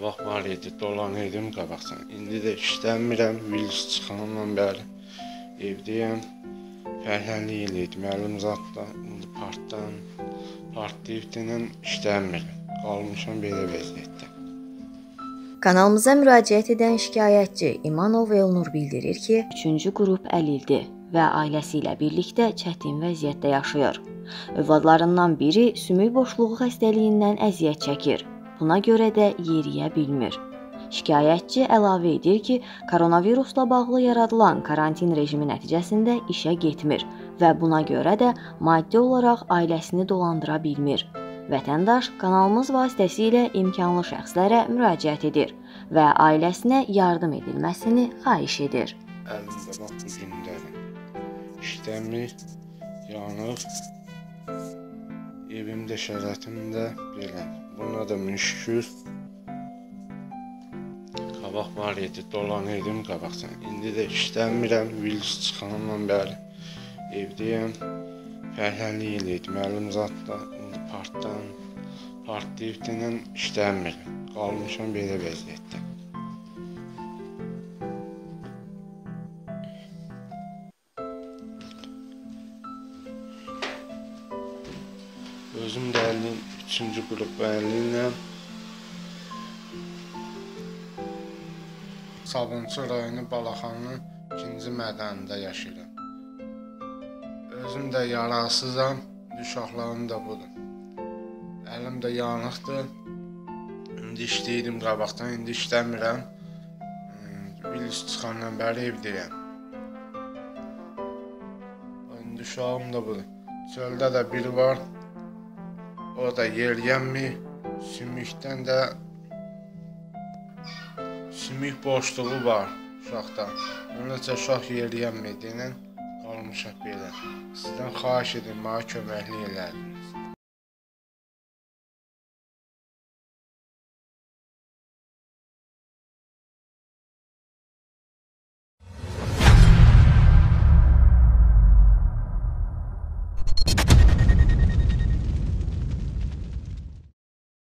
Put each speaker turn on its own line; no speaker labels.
Qabaq var idi, dolanırdım qabaqsan. İndi də işləmirəm, virus çıxandan bəri evdəyəm. Fəhləlik eləydim, əlim zatla, indi partlayıbdan işləmirəm. Qalmışam belə vəziyyətdə.
Kanalımıza müraciət edən şikayətçi İmanov Elnur bildirir ki, 3-cü qrup əlildir və ailəsi ilə birlikdə çətin vəziyyətdə yaşayır. Övladlarından biri sümük boşluğu xəstəliyindən əziyyət çəkir. Buna görə də yeriyə bilmir. Şikayətçi əlavə edir ki, koronavirusla bağlı yaradılan karantin rejimi nəticəsində işə getmir və buna görə də maddi olaraq ailəsini dolandıra bilmir. Vətəndaş kanalımız vasitəsilə imkanlı şəxslərə müraciət edir və ailəsinə yardım edilməsini xahiş edir.
Əlimdə bax bu gündədir. İşləmir, yanır. Evimdə şəraitimdə belə. Buna da müşkür. Qabaq var idi, dolanırdım qabaqsan. İndi də işləmirəm, virus çıxandan bəri evdəyəm. Fəhləlik eləydim, əlim zatla, indi partlayıbdan işləmirəm. Qalmışam belə vəziyyətdə. Özüm də 3-cü qrup əliləm. Sabunçu rayonu Balaxanın 2-ci mədənində yaşayıram. Özüm də yarasızam, uşaqlarım da budur. Əlim də yanıqdır. İndi işləyirdim qabaqdan, indi işləmirəm. Virus çıxandan bəri evdəyəm. İndi uşağım da budur. Çöldə də biri var. O da yeriyənmir. Sümükdən də sümük boşluğu var uşaqda. Onun üçün uşaq yeriyənmir deyən qalmışaq belə. Sizdən xahiş edim, mənə köməklik elədiniz.